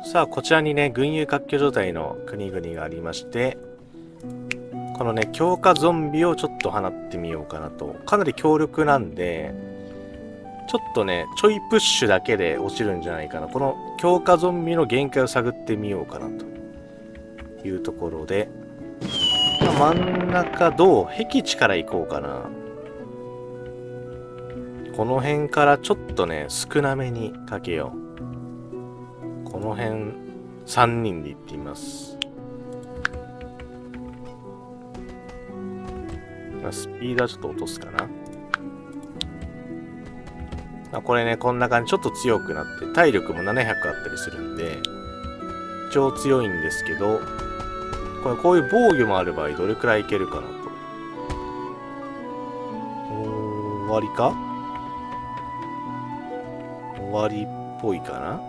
さあ、こちらにね、群雄割拠状態の国々がありまして、このね、強化ゾンビをちょっと放ってみようかなと。かなり強力なんで、ちょっとね、ちょいプッシュだけで落ちるんじゃないかな。この強化ゾンビの限界を探ってみようかなというところで、真ん中どう僻地から行こうかな。この辺からちょっとね、少なめにかけよう。この辺、3人で行ってみます。スピードはちょっと落とすかな。これね、こんな感じ、ちょっと強くなって、体力も700あったりするんで、超強いんですけど、こういう防御もある場合、どれくらいいけるかなと。終わりか？終わりっぽいかな。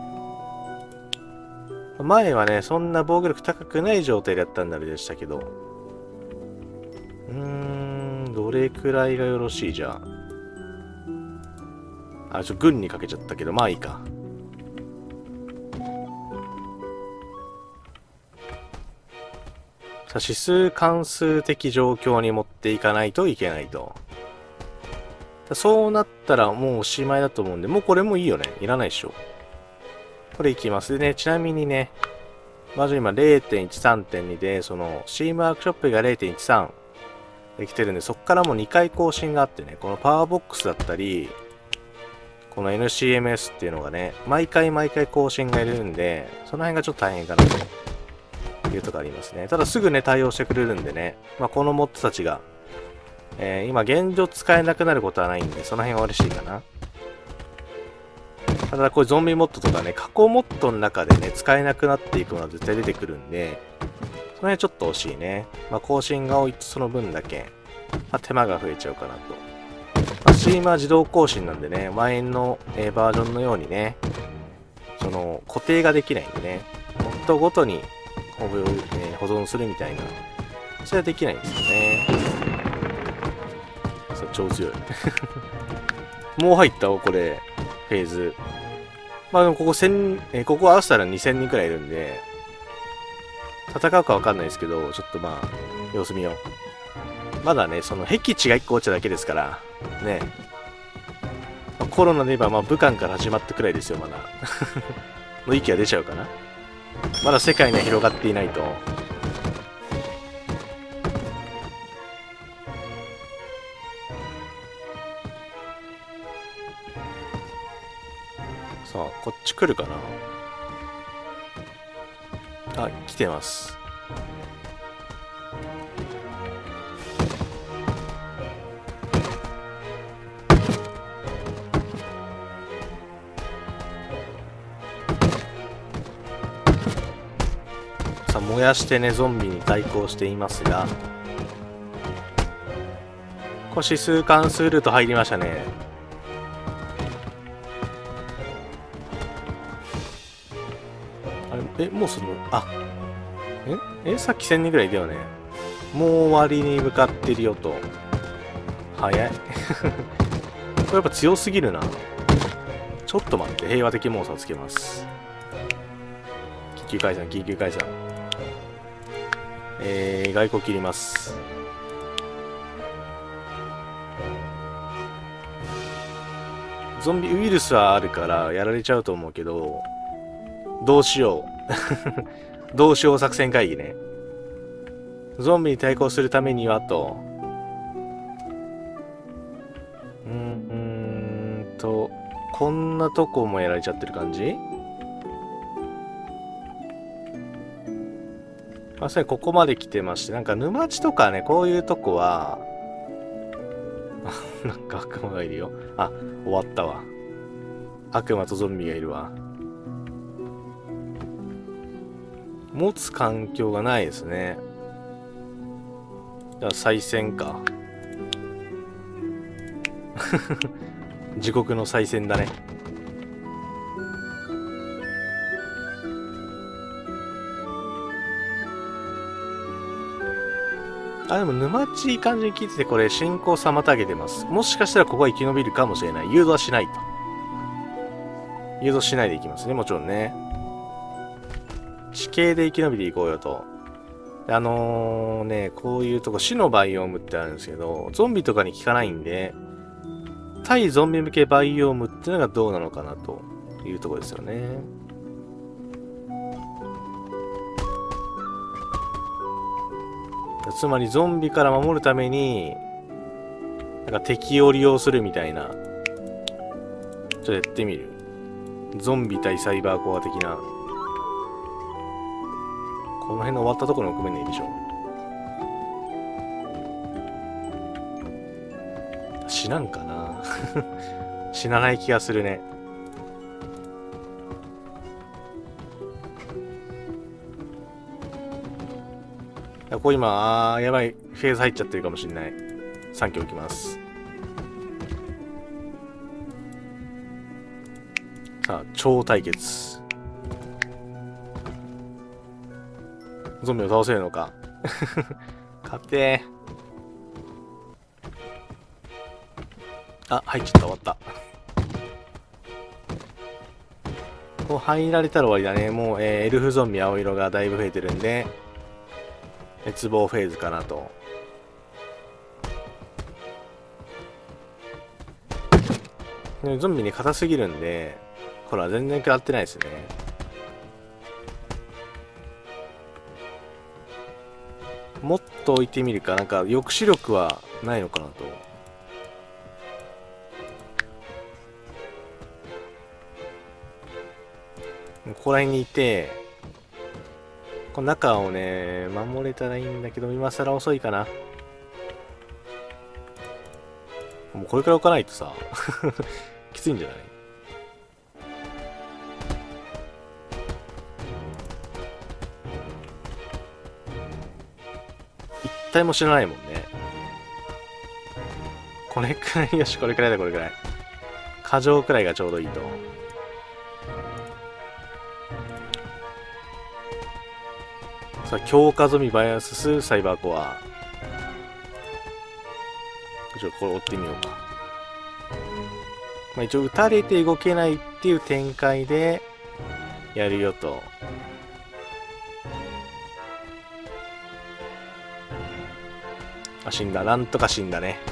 前はね、そんな防御力高くない状態だったんであれでしたけど。どれくらいがよろしいじゃあ。軍にかけちゃったけど、まあいいか。さあ、指数関数的状況に持っていかないといけないと。そうなったらもうおしまいだと思うんで、もうこれもいいよね。いらないでしょ。これいきます。でね、ちなみにね、バージョン今 0.13.2 で、その、シームワークショップが 0.13 できてるんで、そこからも2回更新があってね、このパワーボックスだったり、この NCMS っていうのがね、毎回更新がいるんで、その辺がちょっと大変かなというとこありますね。ただすぐね、対応してくれるんでね、このモッドたちが、今現状使えなくなることはないんで、その辺は嬉しいかな。ただこれゾンビモッドとかね、過去モッドの中でね、使えなくなっていくのは絶対出てくるんで、その辺ちょっと惜しいね。更新が多いとその分だけ、手間が増えちゃうかなと。スチームは自動更新なんでね、前の、バージョンのようにね、その固定ができないんでね、モッドごとに保存するみたいな、それはできないんですよね。そう、超強い。もう入ったこれ、フェーズ。でもここここ合わせたら2000人くらいいるんで、戦うかわかんないですけど、ちょっと様子見よう。まだね、その僻地が1個落ちただけですから、ね。コロナで言えば、武漢から始まったくらいですよ、まだ。の息が出ちゃうかな。まだ世界には広がっていないと。さあ、こっち来るかな。来てます。さあ、燃やしてね、ゾンビに対抗していますが、これ指数関数ルート入りましたね。もうその、さっき1000人ぐらいいたよね。もう終わりに向かってるよと。早い。これやっぱ強すぎるな。ちょっと待って、平和的モンスターをつけます。緊急解散。外交切ります。ゾンビウイルスはあるからやられちゃうと思うけど、どうしよう。どうしよう作戦会議ね。ゾンビに対抗するためにはと。こんなとこもやられちゃってる感じ？ここまで来てまして、なんか沼地とかね、こういうとこは、なんか悪魔がいるよ。終わったわ。悪魔とゾンビがいるわ。持つ環境がないですね。じゃあ再戦か。地獄の再戦だね。でも沼地いい感じに聞いてて、これ進行妨げてます。もしかしたらここは生き延びるかもしれない。誘導はしないと。誘導しないでいきますね、もちろんね。 地形で生き延びていこうよと。こういうとこ、死のバイオームってあるんですけど、ゾンビとかに効かないんで、対ゾンビ向けバイオームっていうのがどうなのかなというところですよね。つまりゾンビから守るために、なんか敵を利用するみたいな。ちょっとやってみる。ゾンビ対サイバーコア的な。この辺の終わったところの組めないでしょ。死なんかな死なない気がするね。これ今、やばい。フェーズ入っちゃってるかもしれない。3機置きます。さあ、超対決。ゾンビを倒せるのか。勝てー。あ、入っちゃった。終わった。こう入られたら終わりだね。もう、エルフゾンビ青色がだいぶ増えてるんで、滅亡フェーズかなと。ゾンビに硬すぎるんで、ほら、全然変わってないですね。もっと置いてみるか。なんか、抑止力はないのかなと。ここら辺にいて、この中をね、守れたらいいんだけど、今更遅いかな。もうこれから置かないとさ、きついんじゃない？一体も知らないもんね。これくらい、よし、これくらいだ、これくらい。過剰くらいがちょうどいいと。さあ、強化ゾンビバイアススサイバーコア。ちょっとこれ追ってみようか。まあ一応撃たれて動けないっていう展開でやるよと。あ、死んだ。なんとか死んだね。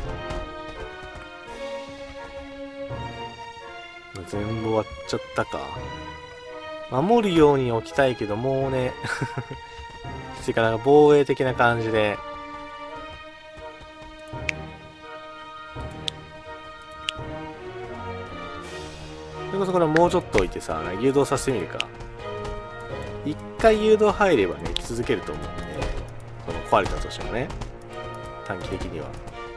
全部終わっちゃったか。守るように置きたいけど、もうね、きついかな。防衛的な感じで。それこそこれもうちょっと置いてさ、誘導させてみるか。一回誘導入ればね、続けると思うんで、その壊れたとしてもね、短期的には。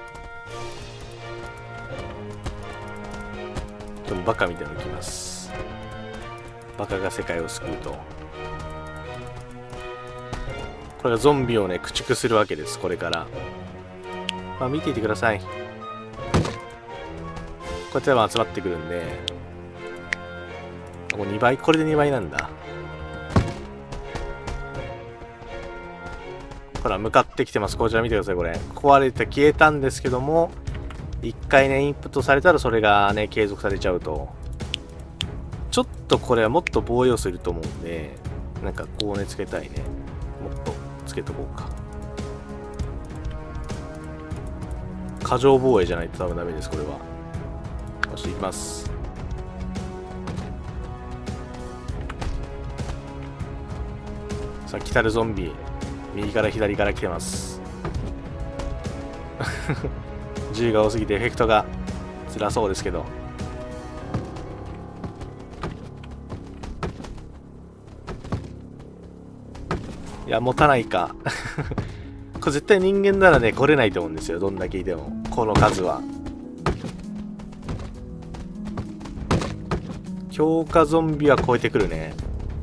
ちょっとバカみたいなのいきます。バカが世界を救うと。これがゾンビをね、駆逐するわけです、これから。まあ、見ていてください。こうやって集まってくるんで、これ2倍、これで2倍なんだ。ほら、向かってきてます。こちら見てください、これ。壊れて消えたんですけども、一回ね、インプットされたらそれがね、継続されちゃうと。ちょっとこれはもっと防衛をすると思うんで、なんかこうね、つけたいね。もっとつけとこうか。過剰防衛じゃないと多分ダメです、これは。よし、行きます。さあ、来たるゾンビ。右から左から来てます。銃が多すぎてエフェクトが辛そうですけど。いや、持たないか。これ絶対人間ならね、来れないと思うんですよ。どんだけいても。この数は。強化ゾンビは超えてくるね。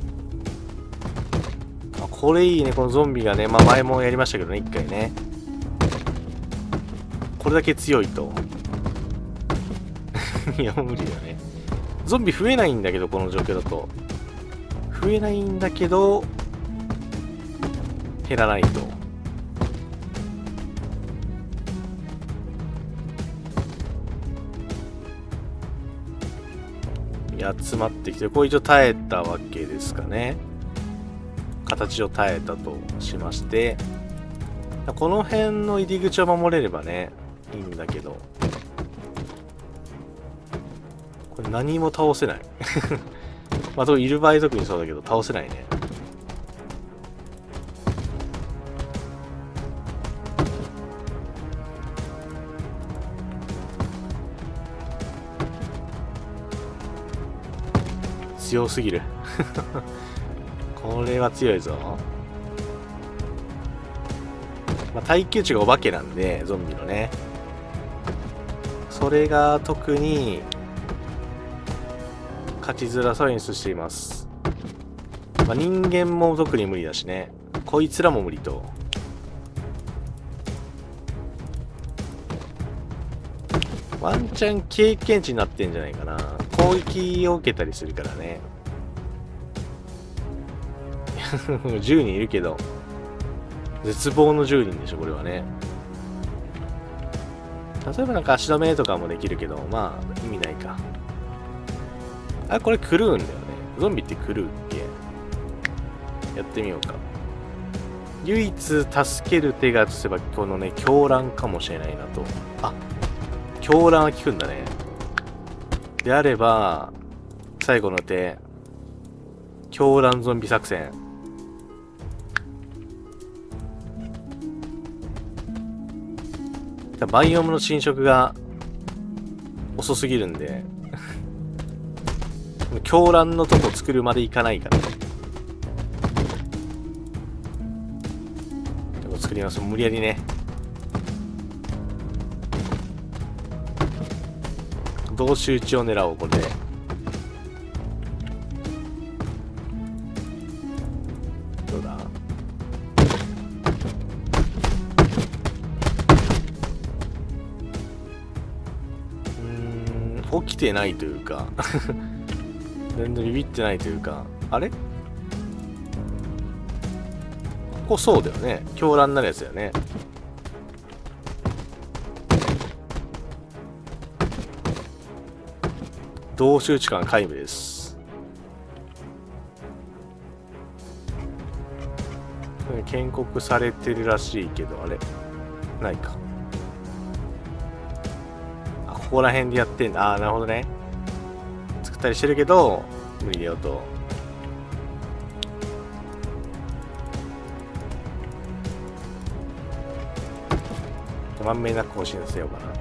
あ、これいいね、このゾンビがね。まあ前もやりましたけどね、一回ね。これだけ強いと。いや、もう無理だよね。ゾンビ増えないんだけど、この状況だと。増えないんだけど、減らないと。集まってきて、これ一応耐えたわけですかね。 形を耐えたとしまして、この辺の入り口を守れればね、いいんだけど、これ何も倒せない。まあ、いる場合特にそうだけど、倒せないね。強すぎる。これは強いぞ。まあ、耐久値がお化けなんで、ゾンビのね。それが特に勝ちづらさを演出しています。まあ、人間も特に無理だしね。こいつらも無理と。ワンチャン経験値になってんじゃないかな。攻撃を受けたりするからね。10人いるけど、絶望の10人でしょ、これはね。例えばなんか足止めとかもできるけど、まあ、意味ないか。あ、これ狂うんだよね。ゾンビって狂うっけ？やってみようか。唯一助ける手がとすれば、このね、狂乱かもしれないなと。あ、狂乱は効くんだね。であれば、最後の手、狂乱ゾンビ作戦。バイオムの侵食が遅すぎるんで、狂乱のとこ作るまでいかないからね。でも作ります。無理やりね。同士打ちを狙おう、これで。どうだ？起きてないというか全然ビビってないというか、あれ？ここそうだよね。狂乱になるやつだよね。同士打ち感皆無です。建国されてるらしいけど、あれないか。あ、ここら辺でやってんだ。あー、なるほどね。作ったりしてるけど、無理だよと。まんべんなく更新させようかな。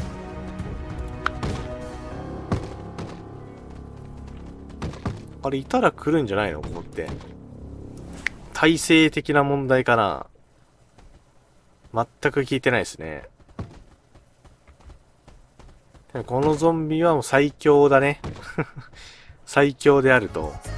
あれ、いたら来るんじゃないのここって。体制的な問題かな。全く聞いてないですね。このゾンビはもう最強だね。最強であると。